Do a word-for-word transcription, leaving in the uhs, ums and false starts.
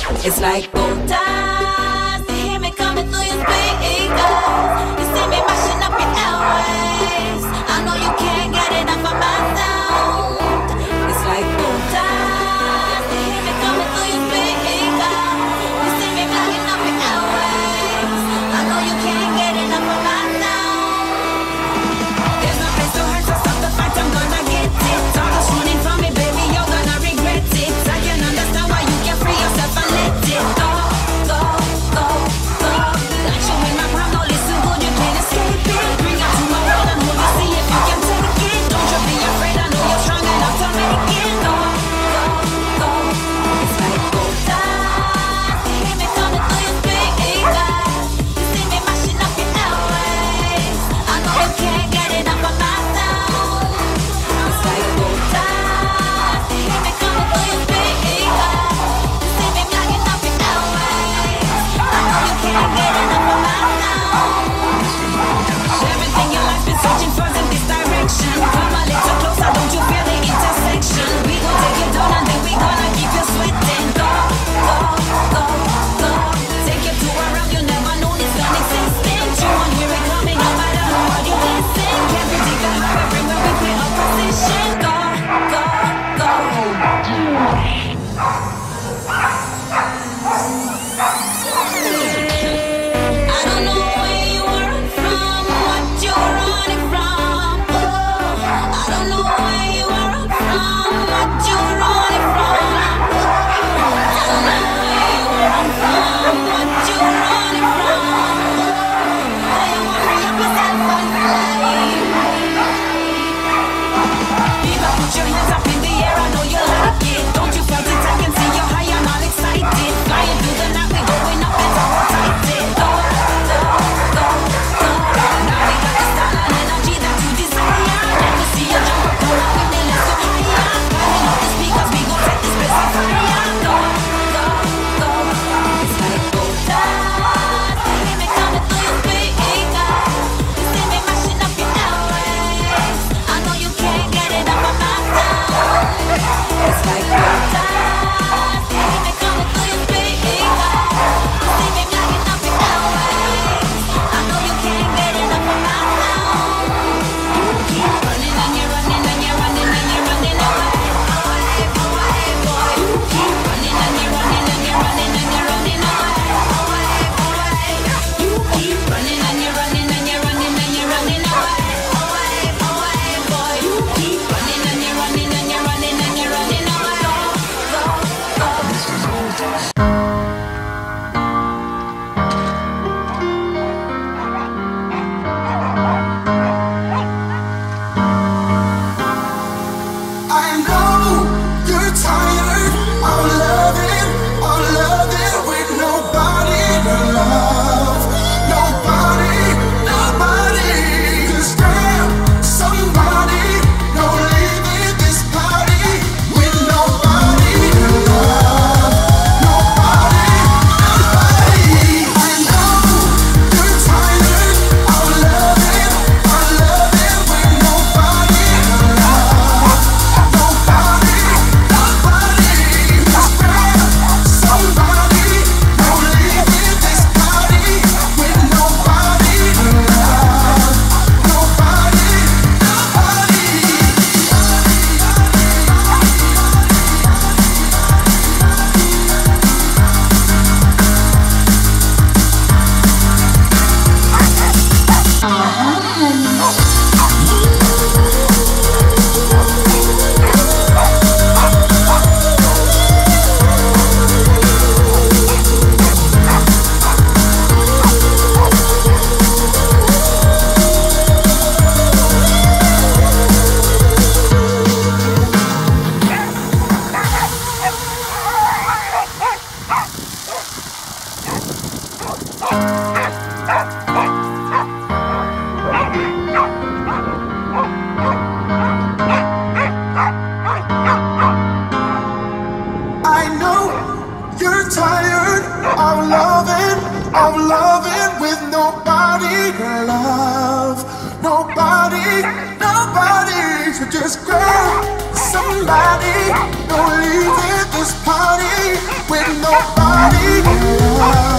It's like gold dust. You hear me coming through your speakers. You see me mashing up your airways. I know you can't get enough of my sound. It's like gold dust. You hear me coming through your speakers. You see me blocking up your airways. I know you can't get enough of my sound. There's no place to hurt, so stop the fight. I'm gonna get it. All that's running from me, baby, you're gonna regret it. I can understand why you can't free yourself and let it go, go, go, go. Got you in my palm, no listen good, you can't escape it. Bring it to my world and hold it, see if you can take it. Don't you be afraid, I know you're strong enough to make it. Go, go, go. It's like gold dust. You hear me coming through your speakers. You see me mashing up your airways. I know you can't get enough of my sound. It's like gold dust. You hear me coming through your speakers. You see me blocking up your airways. I know you can't get enough of my sound. Everything your life's been searching for in this direction. Come a little closer, don't you feel the intersection? We gon' take you down and then we gonna keep you sweating. Go, go, go, go. Take you to a realm you never known is non-existent. You won't hear it coming no matter how hard you listen. Can't predict the how everywhere we play our position. Go, go, go. I don't know where you are from, what you're running from. Oh, I don't know where you are from, what you're running from. I don't know where you are from, what you're running from. Oh, you want free up yourself and fly. People, put your hands up in the air, I know you like it. Don't you fight it, I can see you're high and all excited. Flying through the night, we going up and down, we're tighted. Go, go, go, go. Now we got the style and energy that you desire. Let me see you jump up, come on with me, let's go higher. Turning up the speakers, we gon' set this place on fire. Go, go, go. It's like gold dust. You hear me coming through your speakers. You see me mashing up your airways. I know you can't get enough of my sound. It's like gold dust. You hear me coming through your speakers. You see me blocking up your airways. I know you can't get enough of my sound. You keep running and you're running and you're running and you're running away, away, away, boy. You keep running and you're running and you're running and you're running away, away, away. You keep running and you're running and you're running and you're running away, away, away, boy. You keep running and you're running and you're running and you're running away. Go, go, go. I know you're tired of loving, of loving with nobody to love. Nobody, nobody. Just grab somebody. No leaving this party with nobody to love. Nobody, nobody. I know you're tired of loving, of loving with nobody to love. Nobody, nobody. Just grab somebody. No leaving this party with nobody to love. Nobody, nobody. I know you're tired of loving, of loving with nobody to love. Nobody, nobody. So just grab somebody. Don't leave it this party with nobody. nobody, your love.